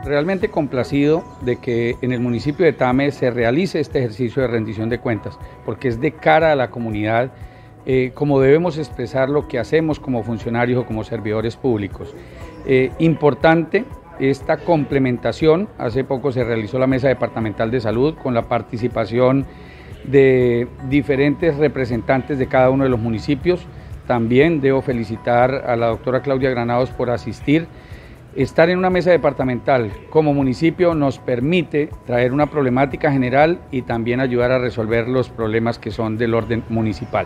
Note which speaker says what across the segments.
Speaker 1: realmente complacido de que en el municipio de Tame se realice este ejercicio de rendición de cuentas, porque es de cara a la comunidad, como debemos expresar lo que hacemos como funcionarios o como servidores públicos. Importante esta complementación. Hace poco se realizó la Mesa Departamental de Salud con la participación de diferentes representantes de cada uno de los municipios. También debo felicitar a la doctora Claudia Granados por asistir. Estar en una mesa departamental como municipio nos permite traer una problemática general y también ayudar a resolver los problemas que son del orden municipal.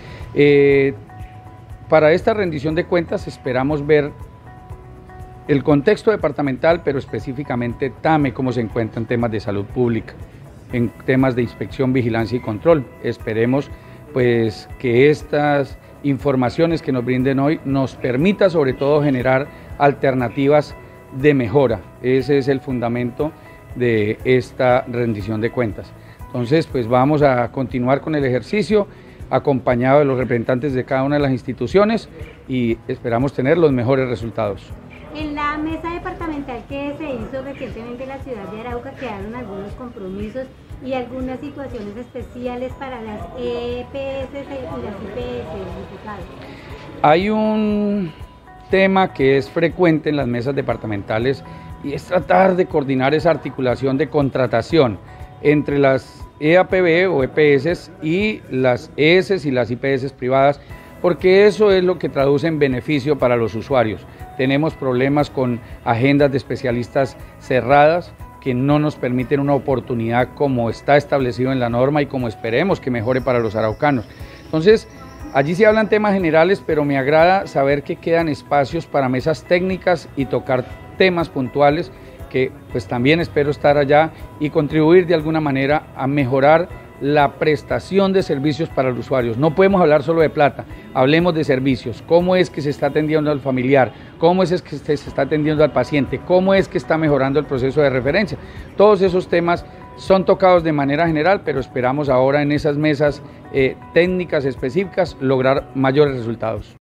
Speaker 1: Para esta rendición de cuentas esperamos ver el contexto departamental, pero específicamente Tame, cómo se encuentra en temas de salud pública, en temas de inspección, vigilancia y control. Esperemos pues que estas informaciones que nos brinden hoy nos permita sobre todo generar alternativas de mejora. Ese es el fundamento de esta rendición de cuentas. Entonces, pues vamos a continuar con el ejercicio acompañado de los representantes de cada una de las instituciones y esperamos tener los mejores resultados.
Speaker 2: En la mesa departamental que se hizo recientemente en la ciudad de Arauca quedaron algunos compromisos y algunas situaciones especiales para las EPS y las IPS, diputados.
Speaker 1: Hay un tema que es frecuente en las mesas departamentales y es tratar de coordinar esa articulación de contratación entre las EAPB o EPS y las ES y las IPS privadas, porque eso es lo que traduce en beneficio para los usuarios. Tenemos problemas con agendas de especialistas cerradas que no nos permiten una oportunidad como está establecido en la norma y como esperemos que mejore para los araucanos. Entonces, allí se hablan temas generales, pero me agrada saber que quedan espacios para mesas técnicas y tocar temas puntuales que pues también espero estar allá y contribuir de alguna manera a mejorar la prestación de servicios para los usuarios. No podemos hablar solo de plata, hablemos de servicios, cómo es que se está atendiendo al familiar, cómo es que se está atendiendo al paciente, cómo es que está mejorando el proceso de referencia. Todos esos temas son tocados de manera general, pero esperamos ahora en esas mesas técnicas específicas lograr mayores resultados.